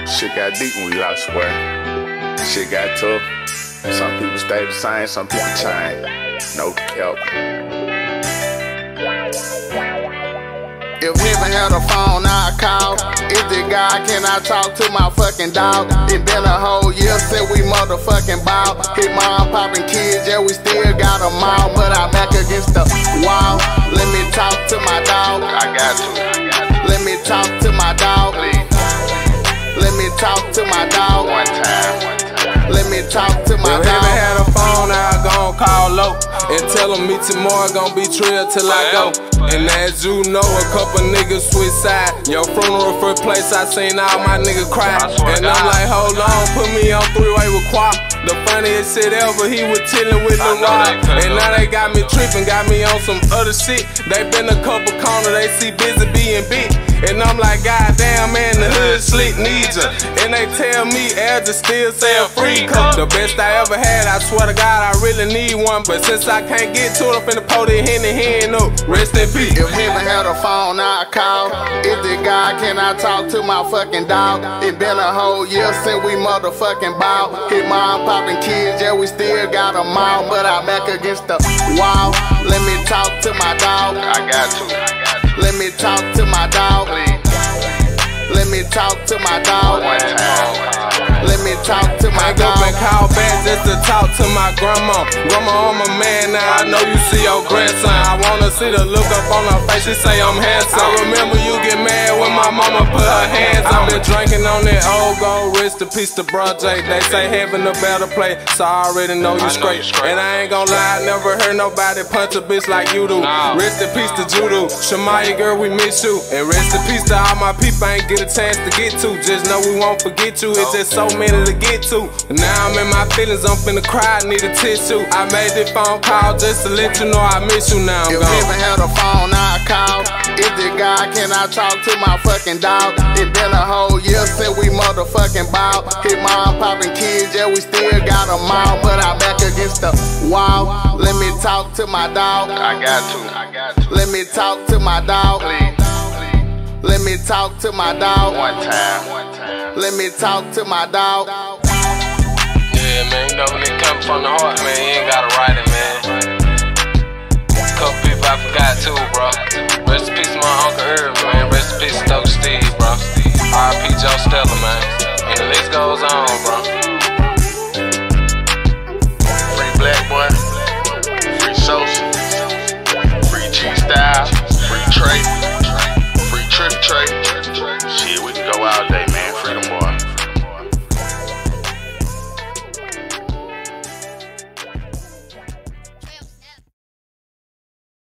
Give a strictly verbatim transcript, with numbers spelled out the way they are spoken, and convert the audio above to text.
Shit got deep when we lost, boy. Shit got tough. Some people stay the same, some people change. No help. If heaven had a phone, I'd call. Is it God? Can I talk to my fucking dog? It been a whole year since we motherfucking ball. Hit mom popping kids, yeah, we still got them all. But I'm back against the wall. Let me talk to my dog. I got to. Let me talk to my dog. Please. Let me talk to my dog. One time. Let me talk to my if dog. If heaven had a phone, I'd gon' call low and tell them me tomorrow gon' be trill till I go. And as you know, a couple niggas switch side. Your funeral first place I seen all my niggas cry. And I'm like, hold on, put me on three-way with Quap. The funniest shit ever, he was chillin' with the wall. And now they got me trippin', got me on some other shit. They been a couple corner, they see busy being big. And I'm like, goddamn, man, the hood slick needs ya. And they tell me Elder still sell free cup. The best I ever had, I swear to God, I really need one. But since I can't get to it, I'm finna pull it in the hand up. Rest in peace. If heaven had a phone, I'd call. Is it God? Can I talk to my fucking dog? It been a whole year since we motherfucking ball. Hit mom popping kids, yeah, we still got them all. But I'm back against the wall. Let me talk to my dog. I got to. Let me talk to my dog. Let me talk to my dog. One time. Let me talk to my dog. I go dog. and call back just to talk to my grandma. Grandma, I'm a man now, I know you see your grandson. I wanna see the look up on her face, she say I'm handsome. I remember you get mad when my mama put her hands on me. Drinking on that old gold, rest in peace to Bro J. They say heaven a better place, so I already know you straight. And I ain't gon' lie, I never heard nobody punch a bitch like you do. Rest in peace to Judo, Shamaya girl, we miss you. And rest in peace to all my people I ain't get a chance to get to. Just know we won't forget you, it's just so many to get to. Now I'm in my feelings, I'm finna cry, need a tissue. I made this phone call just to let you know I miss you. Now I'm if gone. If heaven had a phone, I'd call. Is it God? Can I talk to my fucking dog? It been a whole year since we motherfucking ball. Hit mom popping kids, yeah, we still got them all. But I'm back against the wall. Let me talk to my dog. I got to. Let me talk to my dog. Please. Let me talk to my dog. One time. Let me talk to my dog. Yeah, man, you know when it comes from the heart, man, you ain't gotta write it, man. Couple people I forgot too, bro. Rest in peace to my Uncle Irv, man. Rest in peace to Dope Steve, bro. R I P Joe Stella, man. And the list goes on, bro. Free Black Boy. Free Sosa. Free G Style. Free Trey.